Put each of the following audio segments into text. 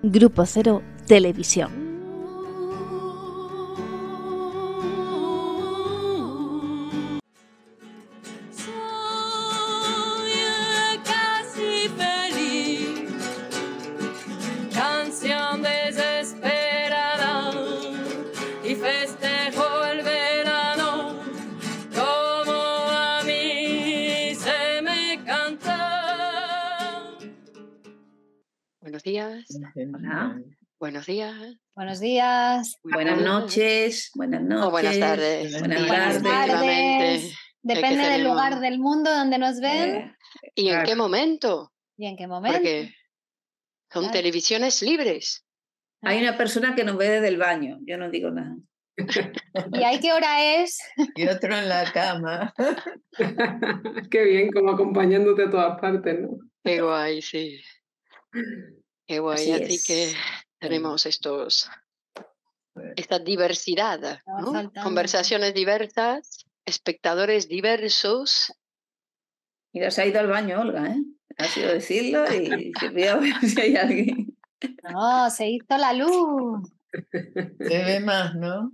Grupo Cero Televisión. Buenos días. Hola. Buenos días. Buenos días. Buenas noches. Buenas noches. O buenas tardes. Buenas Buenas tardes. Depende del lugar del mundo donde nos ven. ¿Y en qué momento? ¿Y en qué momento? Porque son televisiones libres. Hay una persona que nos ve desde el baño. Yo no digo nada. ¿Y ahí qué hora es? Y otro en la cama. Qué bien, como acompañándote a todas partes, ¿no? Qué guay, sí. Qué guay. Así que tenemos esta diversidad, ¿no? Conversaciones diversas, espectadores diversos. Mira, se ha ido al baño, Olga, ¿eh? Ha sido decirlo y se voy a ver si hay alguien. No, se hizo la luz. Se ve más, ¿no?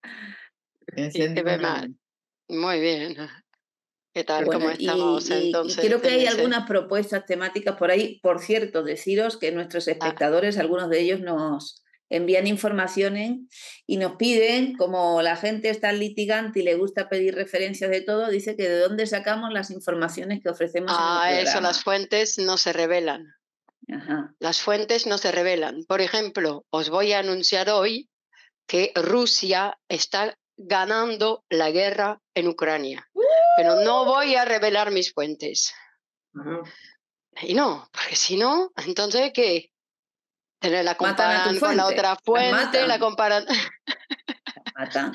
Sí, se ve más. Muy bien. ¿Qué tal? Bueno, ¿Cómo estamos entonces? Y creo que hay algunas propuestas temáticas por ahí. Por cierto, deciros que nuestros espectadores, algunos de ellos nos envían informaciones y nos piden, como la gente está litigante y le gusta pedir referencias de todo, dice que de dónde sacamos las informaciones que ofrecemos en el programa. Eso, las fuentes no se revelan. Ajá. Las fuentes no se revelan. Por ejemplo, os voy a anunciar hoy que Rusia está ganando la guerra en Ucrania. Pero no voy a revelar mis fuentes. Y no, porque si no, entonces ¿qué? La comparan con la otra fuente, la comparan. Matan.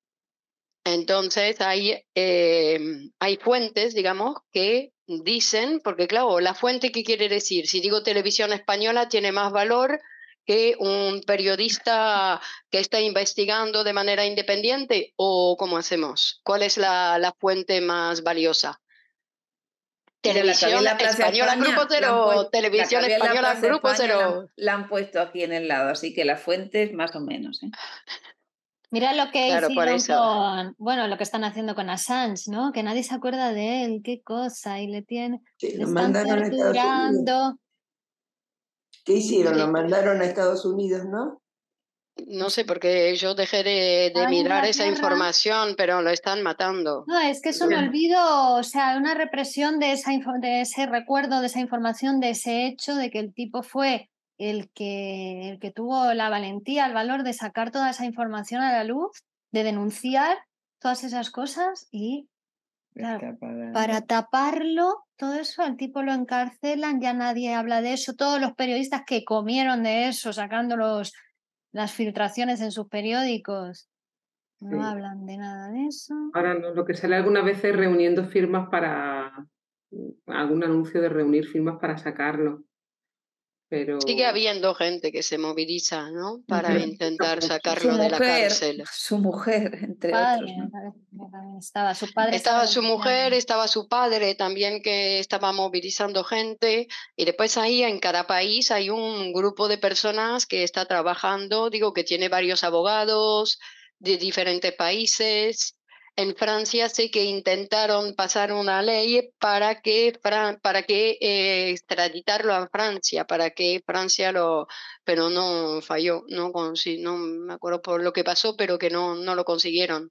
Entonces hay fuentes, digamos, que dicen, porque claro, la fuente, ¿qué quiere decir? Si digo televisión española, tiene más valor que un periodista que está investigando de manera independiente, ¿o cómo hacemos? ¿Cuál es la fuente más valiosa? Televisión Española Grupo Cero, Televisión Española Grupo Cero. La han puesto aquí en el lado, así que la fuente es más o menos, ¿eh? Mira lo que hicieron con, bueno, lo que están haciendo con Assange, ¿no? Que nadie se acuerda de él, qué cosa, y le están torturando. ¿Qué hicieron? Lo mandaron a Estados Unidos, ¿no? No sé, porque yo dejé de mirar esa información, pero lo están matando. No, es que es un olvido, o sea, una represión de ese recuerdo, de esa información, de ese hecho, de que el tipo fue el que tuvo la valentía, el valor de sacar toda esa información a la luz, de denunciar todas esas cosas y, claro, para taparlo, todo eso, al tipo lo encarcelan, ya nadie habla de eso, todos los periodistas que comieron de eso, sacando las filtraciones en sus periódicos, no hablan de nada de eso. Ahora no, lo que sale algunas veces reuniendo firmas para algún anuncio de reunir firmas para sacarlo. Pero sigue habiendo gente que se moviliza, ¿no? Para intentar sacarlo de la cárcel. Su mujer, entre otros, ¿no? Estaba su padre. Estaba su mujer, estaba su padre también, que estaba movilizando gente. Y después ahí en cada país hay un grupo de personas que está trabajando, digo que tiene varios abogados de diferentes países. En Francia sé que intentaron pasar una ley para que extraditarlo a Francia, para que Francia pero no falló, no me acuerdo por lo que pasó, pero que no lo consiguieron.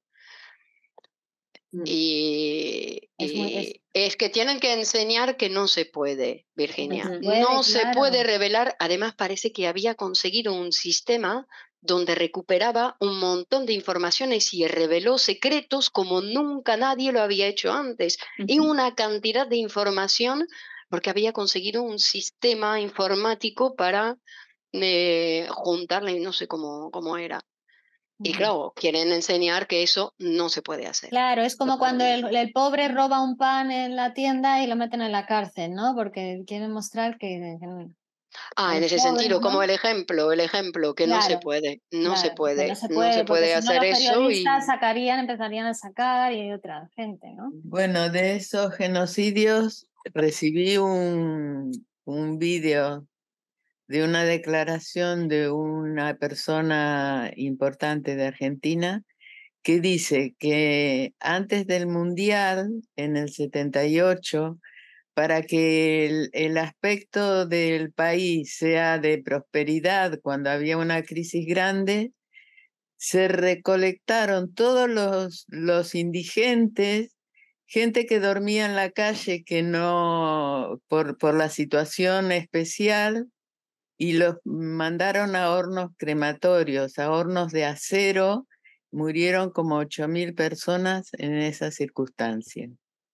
Y es que tienen que enseñar que no se puede, Virginia. No se puede revelar. Además, parece que había conseguido un sistema donde recuperaba un montón de informaciones y reveló secretos como nunca nadie lo había hecho antes. Y una cantidad de información, porque había conseguido un sistema informático para juntarle, no sé cómo era. Y claro, quieren enseñar que eso no se puede hacer. Claro, es como cuando el pobre roba un pan en la tienda y lo meten en la cárcel, ¿no? Porque quieren mostrar que en ese sentido, ¿no? Como el ejemplo, que claro, no se puede, no se puede hacer si no, eso. Los periodistas empezarían a sacar y hay otra gente, ¿no? Bueno, de esos genocidios recibí un vídeo de una declaración de una persona importante de Argentina que dice que antes del Mundial, en el 78, para que el aspecto del país sea de prosperidad cuando había una crisis grande, se recolectaron todos los indigentes, gente que dormía en la calle que no, por la situación especial, y los mandaron a hornos crematorios, a hornos de acero. Murieron como 8.000 personas en esa circunstancia.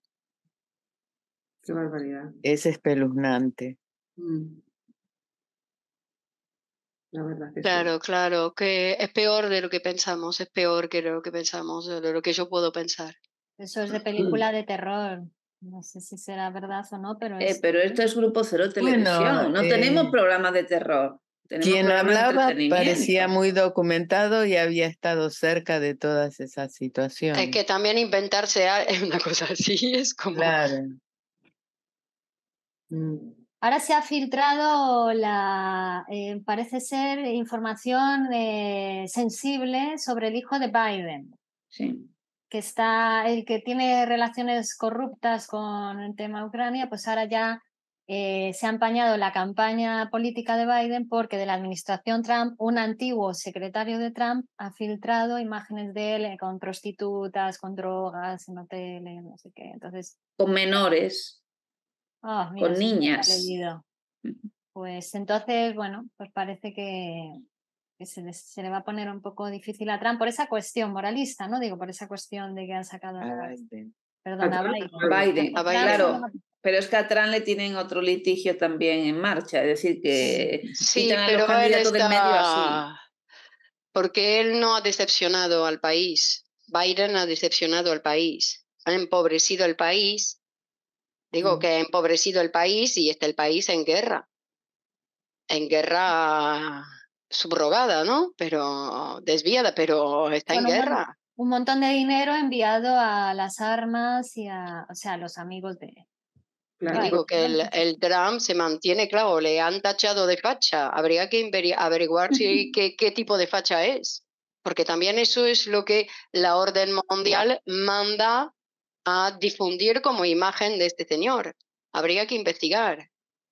Qué barbaridad. Es espeluznante. La verdad que Claro, sí. claro, que es peor de lo que pensamos, es peor que lo que pensamos, de lo que yo puedo pensar. Eso es de película de terror. No sé si será verdad o no, pero es... Pero esto es Grupo Cero Televisión, Bueno, no tenemos programas de terror, tenemos quien programas de hablaba entretenimiento. parecía muy documentado y había estado cerca de todas esas situaciones. Es que también inventarse una cosa así es como... Claro. Ahora se ha filtrado parece ser información sensible sobre el hijo de Biden. Sí. El que tiene relaciones corruptas con el tema Ucrania, pues ahora ya se ha empañado la campaña política de Biden porque de la administración Trump, un antiguo secretario de Trump ha filtrado imágenes de él con prostitutas, con drogas, en hoteles, no sé qué. Entonces, con menores. Mira, con niñas. Pues entonces, bueno, pues parece que se le va a poner un poco difícil a Trump por esa cuestión moralista, ¿no? Digo, por esa cuestión de que han sacado Perdona, Biden. Claro, pero es que a Trump le tienen otro litigio también en marcha, es decir, que sí, quitan a pero los candidatos del medio así. Porque él no ha decepcionado al país. Biden ha decepcionado al país. Ha empobrecido el país. Digo que ha empobrecido el país y está el país en guerra. En guerra subrogada, ¿no? Pero desviada, pero está en guerra. Un montón de dinero enviado a las armas y a los amigos de... Claro. Digo que el Trump se mantiene, claro, le han tachado de facha. Habría que averiguar qué tipo de facha es. Porque también eso es lo que la orden mundial manda a difundir como imagen de este señor. Habría que investigar.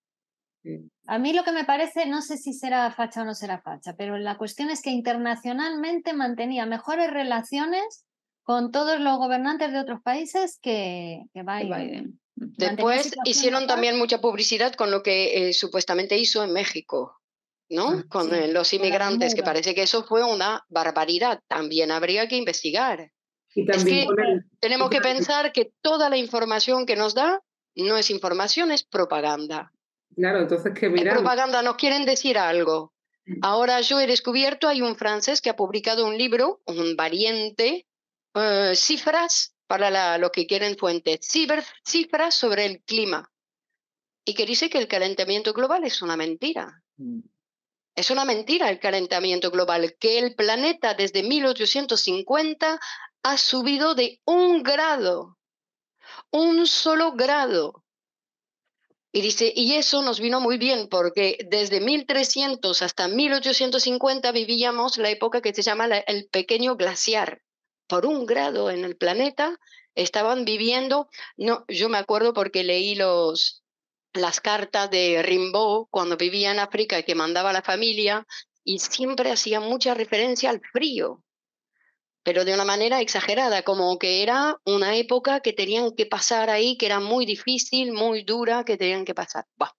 A mí lo que me parece, no sé si será facha o no será facha, pero la cuestión es que internacionalmente mantenía mejores relaciones con todos los gobernantes de otros países que Biden. Después hicieron también mucha publicidad con lo que supuestamente hizo en México, ¿no? Con los inmigrantes, que parece que eso fue una barbaridad. También habría que investigar. Y también es que tenemos que pensar que toda la información que nos da no es información, es propaganda. Claro, entonces que es propaganda, nos quieren decir algo. Ahora yo he descubierto, hay un francés que ha publicado un libro, un variante, cifras para los que quieren fuentes, cifras sobre el clima, y que dice que el calentamiento global es una mentira. Es una mentira el calentamiento global, que el planeta desde 1850 ha subido de 1 grado, 1 solo grado. Y dice, y eso nos vino muy bien porque desde 1300 hasta 1850 vivíamos la época que se llama el pequeño glaciar. Por 1 grado en el planeta estaban viviendo, no, yo me acuerdo porque leí las cartas de Rimbaud cuando vivía en África, que mandaba a la familia, y siempre hacía mucha referencia al frío, pero de una manera exagerada, como que era una época que tenían que pasar ahí, que era muy difícil, muy dura, que tenían que pasar. Bah.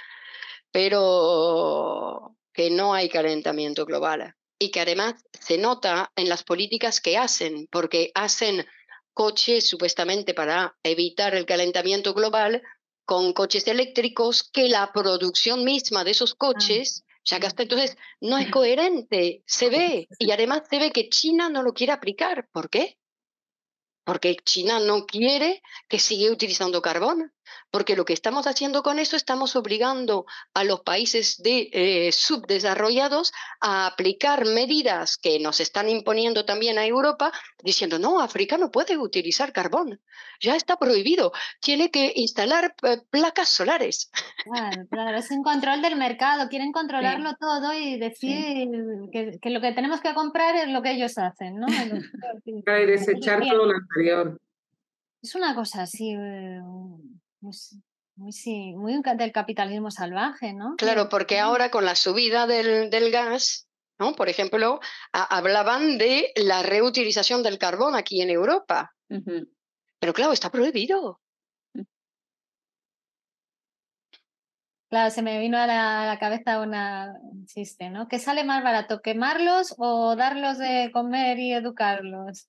Pero que no hay calentamiento global y que además se nota en las políticas que hacen, porque hacen coches supuestamente para evitar el calentamiento global con coches eléctricos, que la producción misma de esos coches ya gasta. Entonces no es coherente, se ve, y además se ve que China no lo quiere aplicar. ¿Por qué? Porque China no quiere que siga utilizando carbón. Porque lo que estamos haciendo con eso, estamos obligando a los países subdesarrollados a aplicar medidas que nos están imponiendo también a Europa, diciendo, no, África no puede utilizar carbón, ya está prohibido, tiene que instalar placas solares. Claro, es un control del mercado, quieren controlarlo todo y decir que lo que tenemos que comprar es lo que ellos hacen, ¿no? Y desechar todo lo anterior. Es una cosa así, muy del capitalismo salvaje, ¿no? Claro, porque ahora con la subida del gas, ¿no? Por ejemplo, hablaban de la reutilización del carbón aquí en Europa. Pero claro, está prohibido. Claro, se me vino a la cabeza un chiste, ¿no? ¿Qué sale más barato, quemarlos o darlos de comer y educarlos?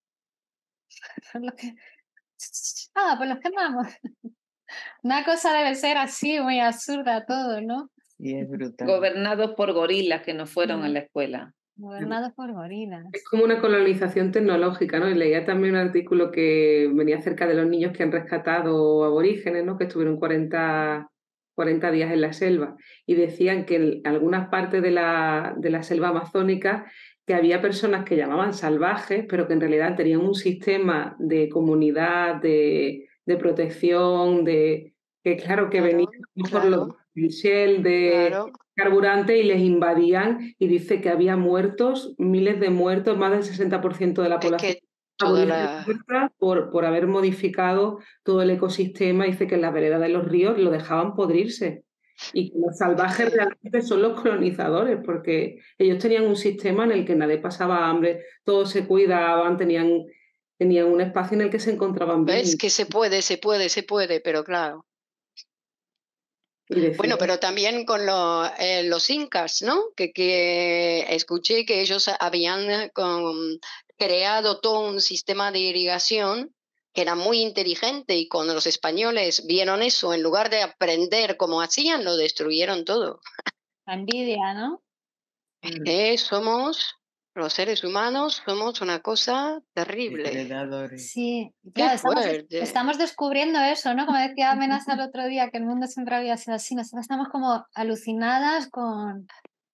Pues los quemamos. Una cosa debe ser así, muy absurda todo, ¿no? Sí, es brutal. Gobernados por gorilas que no fueron a la escuela. Gobernados por gorilas. Es como una colonización tecnológica, ¿no? Y leía también un artículo que venía acerca de los niños que han rescatado aborígenes, ¿no? Que estuvieron 40 días en la selva. Y decían que en algunas partes de la selva amazónica que había personas que llamaban salvajes, pero que en realidad tenían un sistema de comunidad, de protección, que claro, que venían por los Shell de carburante y les invadían, y dice que había muertos, miles de muertos, más del 60% de la población por haber modificado todo el ecosistema. Dice que en la vereda de los ríos lo dejaban podrirse. Y que los salvajes realmente son los colonizadores, porque ellos tenían un sistema en el que nadie pasaba hambre, todos se cuidaban, tenían un espacio en el que se encontraban bien. ¿Ves? Que se puede, pero claro. Bueno, pero también con los incas, ¿no? Que escuché que ellos habían creado todo un sistema de irrigación que era muy inteligente, y cuando los españoles vieron eso, en lugar de aprender cómo hacían, lo destruyeron todo. La envidia, ¿no? Somos, los seres humanos, somos una cosa terrible. Depredadores. Sí, claro, estamos descubriendo eso, ¿no? Como decía Amenaza el otro día, que el mundo siempre había sido así. Nosotros estamos como alucinadas con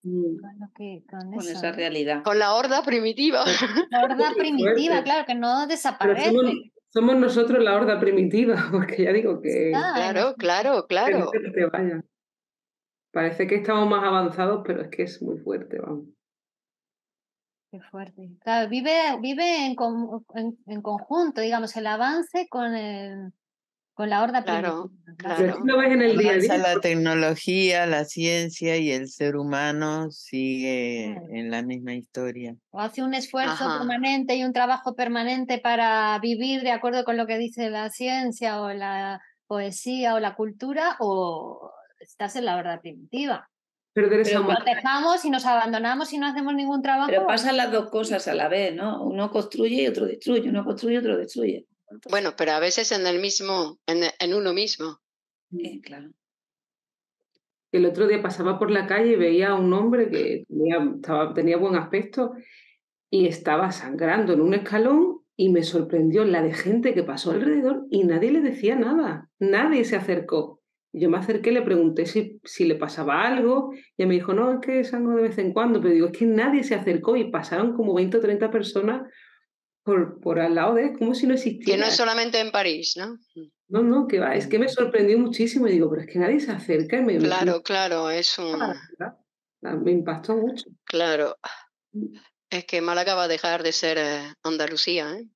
esa realidad. Con la horda primitiva. La horda primitiva, claro, que no desaparece. Somos nosotros la horda primitiva, porque ya digo que... Claro. Que te vaya. Parece que estamos más avanzados, pero es que es muy fuerte, vamos. Qué fuerte. Claro, vive en conjunto, digamos, el avance con la horda primitiva. Pero lo ves en el día a día. La tecnología, la ciencia, y el ser humano sigue en la misma historia. O hace un esfuerzo permanente y un trabajo permanente para vivir de acuerdo con lo que dice la ciencia o la poesía o la cultura, o estás en la horda primitiva. Pero nos dejamos y nos abandonamos y no hacemos ningún trabajo. Pero pasan las dos cosas a la vez, ¿no? Uno construye y otro destruye, uno construye y otro destruye. Bueno, pero a veces en uno mismo. Claro. El otro día pasaba por la calle y veía a un hombre que tenía buen aspecto y estaba sangrando en un escalón, y me sorprendió la de gente que pasó alrededor y nadie le decía nada, nadie se acercó. Yo me acerqué, le pregunté si le pasaba algo, y me dijo, no, es que sangro de vez en cuando, pero digo, es que nadie se acercó, y pasaron como 20 o 30 personas por al lado de él, como si no existiera. Que no es solamente en París, ¿no? No, que va, es que me sorprendió muchísimo, y digo, pero es que nadie se acerca. Y claro, es me impactó mucho. Claro. Es que Málaga va a dejar de ser Andalucía, ¿eh?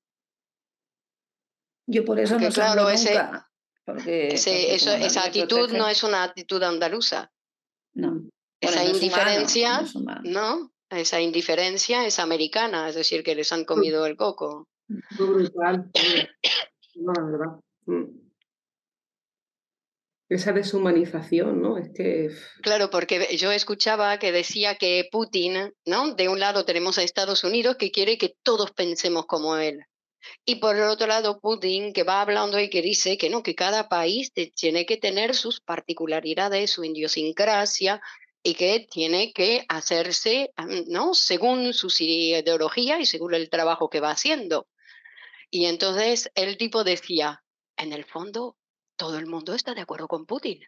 Yo por eso no salgo nunca. Esa actitud no es una actitud andaluza. No. Esa indiferencia, ¿no? Esa indiferencia es americana, es decir, que les han comido el coco. Brutal. No, la verdad. Esa deshumanización, ¿no? Es que... Claro, porque yo escuchaba que decía que Putin, ¿no? De un lado tenemos a Estados Unidos, que quiere que todos pensemos como él. Y por el otro lado, Putin, que va hablando y que dice que no, que cada país tiene que tener sus particularidades, su idiosincrasia, y que tiene que hacerse, ¿no? Según sus ideologías y según el trabajo que va haciendo. Y entonces el tipo decía, en el fondo, todo el mundo está de acuerdo con Putin.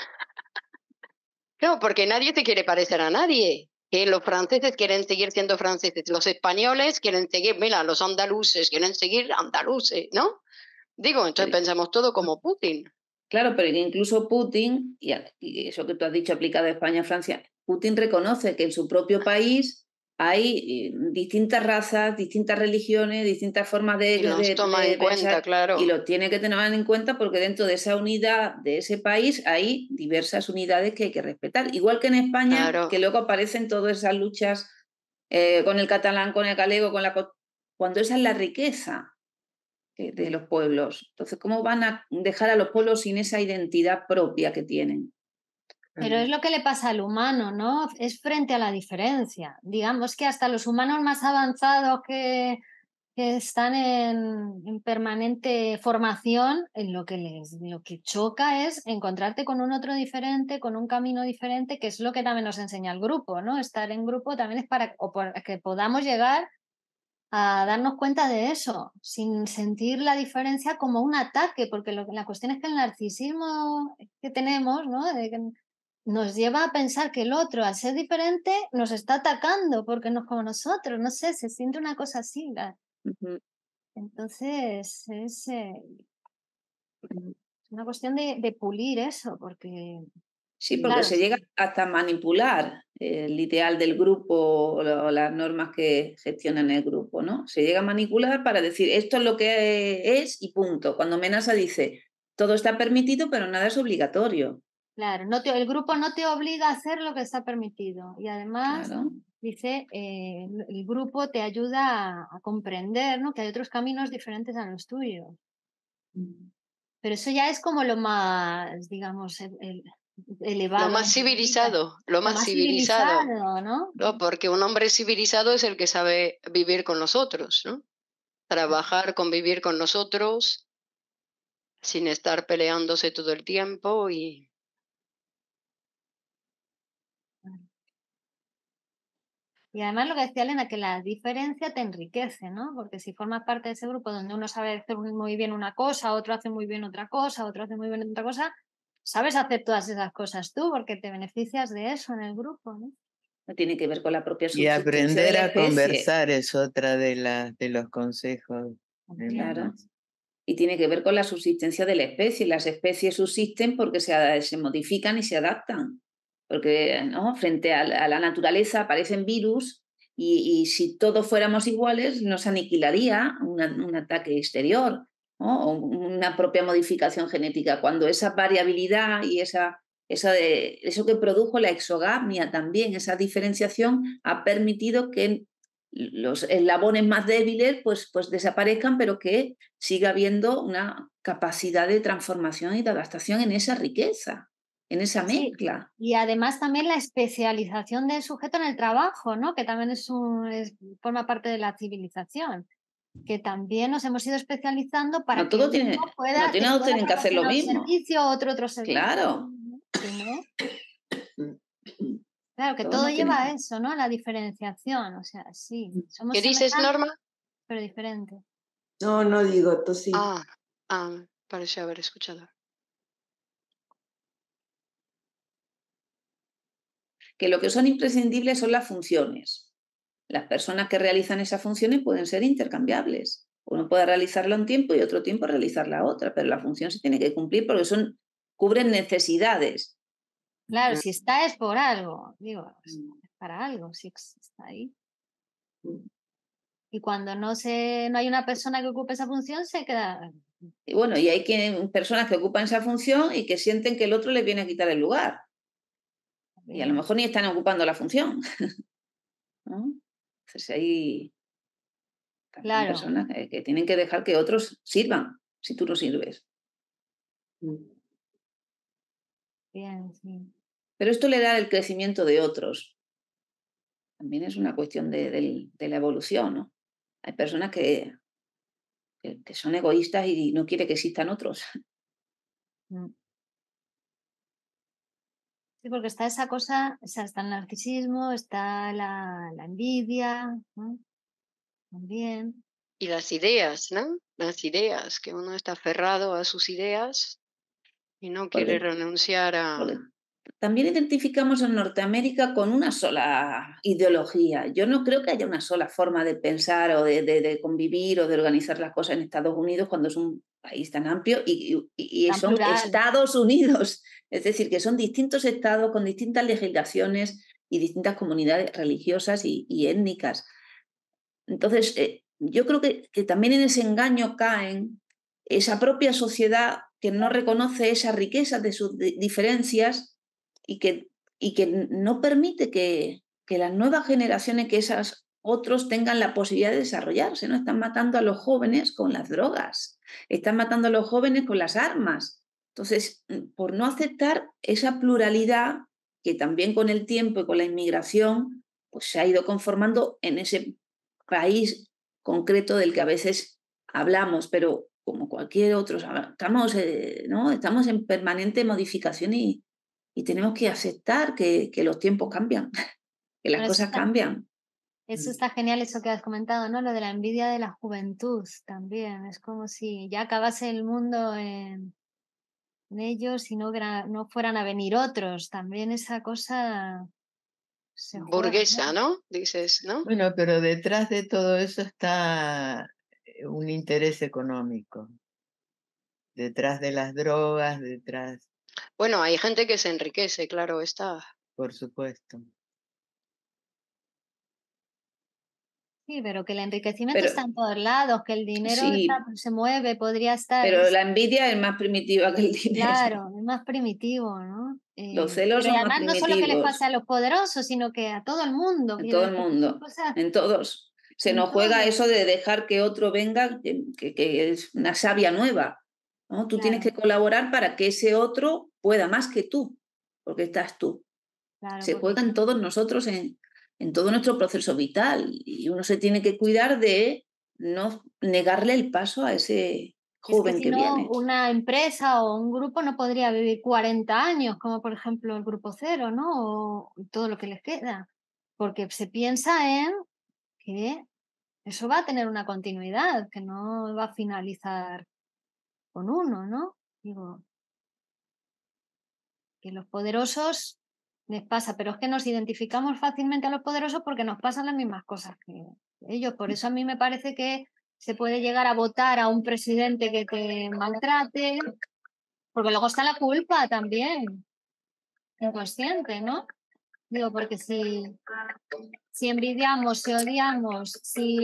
No, porque nadie se quiere parecer a nadie. Que los franceses quieren seguir siendo franceses, los españoles quieren seguir, mira, los andaluces quieren seguir andaluces, ¿no? Digo, entonces pensamos todo como Putin. Claro, pero incluso Putin, y eso que tú has dicho aplicado a España y Francia, Putin reconoce que en su propio país hay distintas razas, distintas religiones, distintas formas Y los toma en pensar, cuenta, claro. y lo tiene que tener en cuenta porque dentro de esa unidad de ese país hay diversas unidades que hay que respetar. Igual que en España, Claro. que luego aparecen todas esas luchas con el catalán, con el galego, cuando esa es la riqueza de los pueblos. Entonces, ¿cómo van a dejar a los pueblos sin esa identidad propia que tienen? Pero es lo que le pasa al humano, ¿no? Es frente a la diferencia. Digamos que hasta los humanos más avanzados que están en permanente formación, lo que choca es encontrarte con un otro diferente, con un camino diferente, que es lo que también nos enseña el grupo, ¿no? Estar en grupo también es para que podamos llegar a darnos cuenta de eso, sin sentir la diferencia como un ataque, porque la cuestión es que el narcisismo que tenemos, ¿no? Nos lleva a pensar que el otro, al ser diferente, nos está atacando porque no es como nosotros, no sé, se siente una cosa así. Entonces es una cuestión de pulir eso, porque... Sí, porque claro, se llega hasta manipular el ideal del grupo o las normas que gestionan el grupo, ¿no? Se llega a manipular para decir esto es lo que es y punto. Cuando Menasa dice todo está permitido, pero nada es obligatorio. Claro, el grupo no te obliga a hacer lo que está permitido. Y además, Claro. dice, el grupo te ayuda a comprender, ¿no? Que hay otros caminos diferentes a los tuyos. Pero eso ya es como lo más, digamos, elevado. Lo más civilizado, lo más civilizado, ¿no? ¿no? Porque un hombre civilizado es el que sabe vivir con nosotros, ¿no? Trabajar, convivir con nosotros, sin estar peleándose todo el tiempo y... Y además lo que decía Elena, que la diferencia te enriquece, ¿no? Porque si formas parte de ese grupo donde uno sabe hacer muy bien una cosa, otro hace muy bien otra cosa, otro hace muy bien otra cosa, sabes hacer todas esas cosas tú porque te beneficias de eso en el grupo, ¿no? No tiene que ver con la propia Y subsistencia de aprender la a especie. conversar es otra de los consejos. Claro. Y tiene que ver con la subsistencia de la especie. Las especies subsisten porque se modifican y se adaptan. Porque, ¿no?, frente a la naturaleza aparecen virus y si todos fuéramos iguales nos aniquilaría un ataque exterior, ¿no? O una propia modificación genética. Cuando esa variabilidad y eso que produjo la exogamia también, esa diferenciación, ha permitido que los eslabones más débiles pues desaparezcan, pero que siga habiendo una capacidad de transformación y de adaptación en esa riqueza, en esa mezcla. Sí. Y además también la especialización del sujeto en el trabajo, ¿no? Que también forma parte de la civilización. Que también nos hemos ido especializando para que uno pueda tienen que hacer lo mismo. Servicio, otro servicio. Claro. Claro, que todo lleva a eso, ¿no? La diferenciación, o sea, sí. Somos ¿Qué dices, Norma? pero diferente. No digo, tú sí. Parece haber escuchado. Que lo que son imprescindibles son las funciones. Las personas que realizan esas funciones pueden ser intercambiables. Uno puede realizarla un tiempo y otro tiempo realizar la otra, pero la función se tiene que cumplir porque cubren necesidades. Claro, si está es por algo, digo, es para algo, si está ahí. Y cuando no hay una persona que ocupe esa función, se queda... Y bueno, y hay personas que ocupan esa función y que sienten que el otro les viene a quitar el lugar. Y a lo mejor ni están ocupando la función. ¿No? Entonces hay personas que tienen que dejar que otros sirvan, si tú no sirves. Bien, sí. Pero esto le da el crecimiento de otros. También es una cuestión de la evolución, ¿no? Hay personas que son egoístas y no quieren que existan otros. Sí, porque está esa cosa, o sea, está el narcisismo, está la envidia, ¿no? También. Y las ideas, ¿no? Las ideas, que uno está aferrado a sus ideas. Y no quiere renunciar a... También identificamos a Norteamérica con una sola ideología. Yo no creo que haya una sola forma de pensar o de convivir o de organizar las cosas en Estados Unidos cuando es un país tan amplio y Tan son plural. Estados Unidos. Es decir, que son distintos estados con distintas legislaciones y distintas comunidades religiosas y étnicas. Entonces, yo creo que también en ese engaño caen esa propia sociedad que no reconoce esa riqueza de sus diferencias y que no permite que las nuevas generaciones, que esos otros tengan la posibilidad de desarrollarse, ¿no? Están matando a los jóvenes con las drogas, están matando a los jóvenes con las armas. Entonces, por no aceptar esa pluralidad que también con el tiempo y con la inmigración pues se ha ido conformando en ese país concreto del que a veces hablamos, pero como cualquier otro, estamos, ¿no? Estamos en permanente modificación y tenemos que aceptar que los tiempos cambian, que las cosas cambian. Eso está genial, eso que has comentado, ¿no? Lo de la envidia de la juventud también. Es como si ya acabase el mundo en ellos y no fueran a venir otros. También esa cosa se juega, burguesa, ¿no? Dices, ¿no? Bueno, pero detrás de todo eso está un interés económico. Detrás de las drogas, detrás, Bueno, hay gente que se enriquece, claro está. por supuesto. Sí, pero que el enriquecimiento está en todos lados, que el dinero Sí, se mueve, podría estar. pero la envidia es más primitiva que el dinero. Claro, es más primitivo, ¿no? Los celos pero son más además no solo que les primitivos. pasa a los poderosos, sino que a todo el mundo. En todo el mundo, en todos. Se nos juega eso de dejar que otro venga, que es una savia nueva, ¿no? Tú tienes que colaborar para que ese otro pueda más que tú, porque estás tú. Se juega en todos nosotros, en todo nuestro proceso vital, y uno se tiene que cuidar de no negarle el paso a ese joven que viene. Una empresa o un grupo no podría vivir 40 años, como por ejemplo el Grupo Cero, ¿no? O todo lo que les queda, porque se piensa en que eso va a tener una continuidad, que no va a finalizar con uno, ¿no? Digo, que los poderosos les pasa, pero es que nos identificamos fácilmente a los poderosos porque nos pasan las mismas cosas que ellos. Por eso a mí me parece que se puede llegar a votar a un presidente que te maltrate, porque luego está la culpa también, inconsciente, ¿no? Digo, porque si envidiamos, si odiamos,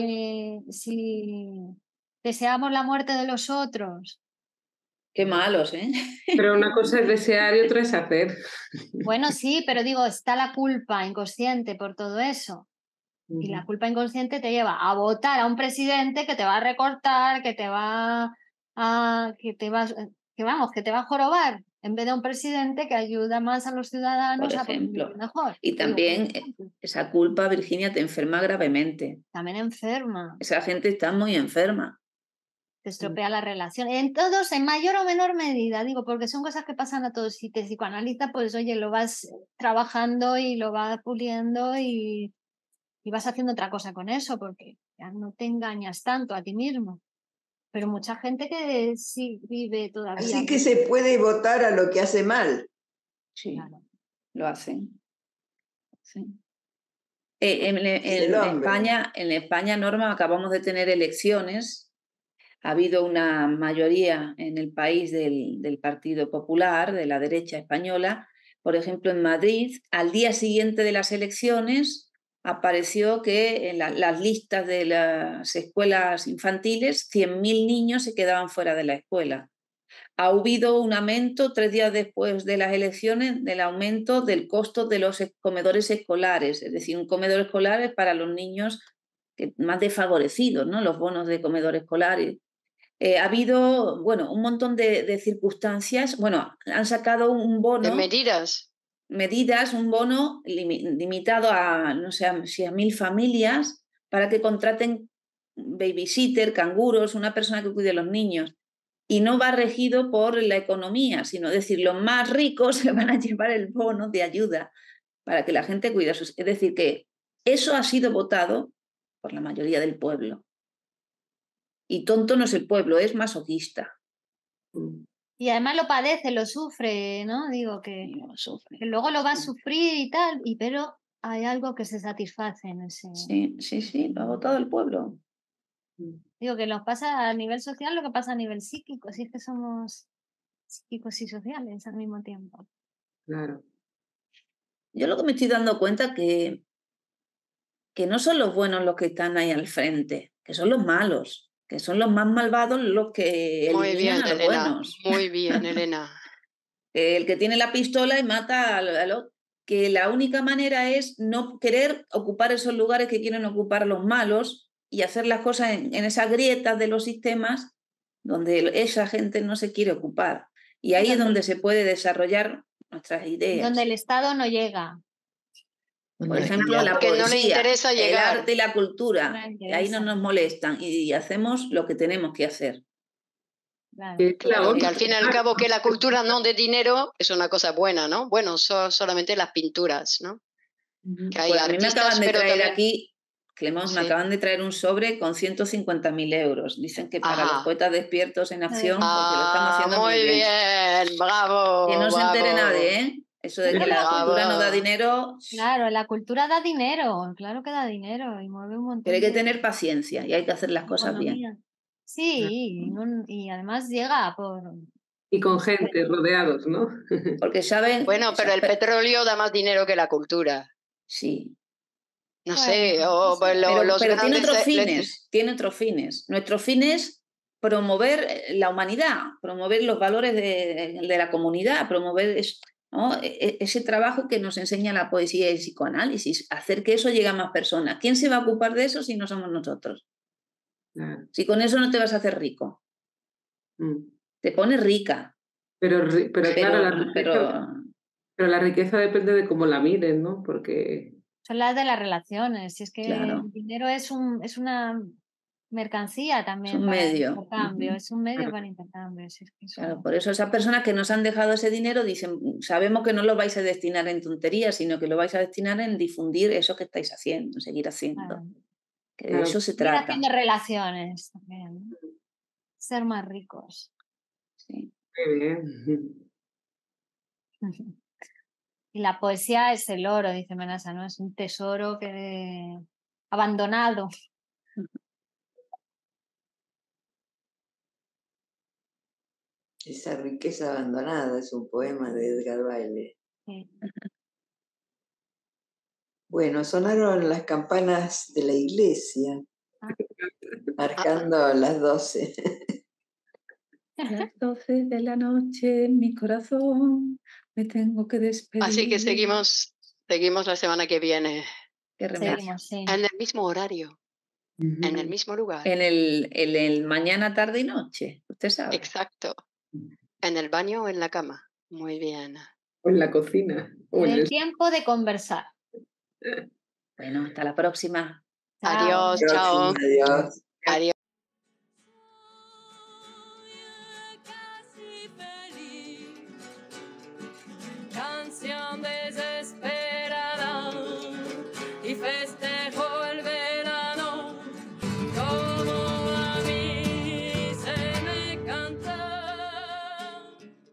si deseamos la muerte de los otros. Qué malos, ¿eh? Pero una cosa es desear y otra es hacer. Bueno, sí, pero digo, está la culpa inconsciente por todo eso. Y la culpa inconsciente te lleva a votar a un presidente que te va a recortar, que te va a jorobar, en vez de un presidente que ayuda más a los ciudadanos por ejemplo, a vivir mejor. Y también esa culpa, Virginia, te enferma gravemente. También enferma. Esa gente está muy enferma. Te estropea la relación. En todos, en mayor o menor medida, digo, porque son cosas que pasan a todos. Si te psicoanalizas, pues oye, lo vas trabajando y lo vas puliendo y vas haciendo otra cosa con eso, porque ya no te engañas tanto a ti mismo. Pero mucha gente que sí vive todavía. Así que se puede votar a lo que hace mal. Sí, claro. Lo hacen. Sí. En España, Norma, acabamos de tener elecciones. Ha habido una mayoría en el país del Partido Popular, de la derecha española. Por ejemplo, en Madrid, al día siguiente de las elecciones, apareció que en las listas de las escuelas infantiles 100.000 niños se quedaban fuera de la escuela. Ha habido un aumento 3 días después de las elecciones del aumento del costo de los comedores escolares, es decir, un comedor escolar es para los niños más desfavorecidos, ¿no? Los bonos de comedor escolar. Ha habido, bueno, un montón de circunstancias. Bueno, han sacado un bono. ¿De medidas? Medidas, un bono limitado a, no sé, si a 1.000 familias para que contraten babysitter, canguros, una persona que cuide a los niños. Y no va regido por la economía, sino es decir, los más ricos se van a llevar el bono de ayuda para que la gente cuide a sus... Es decir, que eso ha sido votado por la mayoría del pueblo. Y tonto no es el pueblo, es masoquista. Y además lo padece, lo sufre, ¿no? Digo que luego lo va a sufrir y tal, pero hay algo que se satisface en ese... Sí, lo ha votado el pueblo. Digo que nos pasa a nivel social lo que pasa a nivel psíquico, si es que somos psíquicos y sociales al mismo tiempo. Claro. Yo lo que me estoy dando cuenta que no son los buenos los que están ahí al frente, que son los malos, que son los más malvados los que eliminan a los buenos. Muy bien, Elena. El que tiene la pistola y mata al otro. Que la única manera es no querer ocupar esos lugares que quieren ocupar los malos y hacer las cosas en esas grietas de los sistemas donde esa gente no se quiere ocupar. Y ahí es donde se puede desarrollar nuestras ideas. Donde el Estado no llega. Por ejemplo, la poesía, no le interesa llegar. El arte y la cultura. Y ahí no nos molestan y hacemos lo que tenemos que hacer. Claro, que al fin y al cabo que la cultura no de dinero es una cosa buena, ¿no? Bueno, son solamente las pinturas, ¿no? Que hay pues artistas, a mí me acaban de traer también... aquí, Clemón, me acaban de traer un sobre con 150.000 euros. Dicen que para los poetas despiertos en acción, porque lo están haciendo muy bien. Bravo. Que no se entere nadie, ¿eh? Eso de que la cultura no da dinero. Claro, la cultura da dinero, claro que da dinero y mueve un montón. Pero hay que tener paciencia y hay que hacer las cosas bien. Sí, y además llega por... Y con gente, rodeados, ¿no? Porque saben... Bueno, pero el petróleo da más dinero que la cultura. Sí. No sé, pero tiene otros fines, tiene otros fines. Nuestro fin es promover la humanidad, promover los valores de la comunidad, promover ¿no? ese trabajo que nos enseña la poesía y el psicoanálisis, hacer que eso llegue a más personas. ¿Quién se va a ocupar de eso si no somos nosotros? Si con eso no te vas a hacer rico. Te pones rica. Pero claro, la riqueza depende de cómo la miren, ¿no? Porque... Son las de las relaciones. Si es que el dinero es una mercancía también. Es un medio. Intercambio, es un medio para intercambio. Si es que claro, por eso esas personas que nos han dejado ese dinero dicen, sabemos que no lo vais a destinar en tonterías, sino que lo vais a destinar en difundir eso que estáis haciendo, seguir haciendo. Claro. Que de eso se trata. Haciendo relaciones también. Ser más ricos. Sí. Muy bien. Y la poesía es el oro, dice Manasa, ¿no? Es un tesoro abandonado. Esa riqueza abandonada es un poema de Edgar Baile. Sí. Bueno, sonaron las campanas de la iglesia, marcando las 12. Las 12 de la noche en mi corazón me tengo que despedir. Así que seguimos la semana que viene. Seguimos, sí. En el mismo horario, en el mismo lugar. En el mañana, tarde y noche, usted sabe. Exacto. En el baño o en la cama. Muy bien. O en la cocina. En el tiempo de conversar. Bueno, hasta la próxima. Adiós, chao. Adiós. Adiós.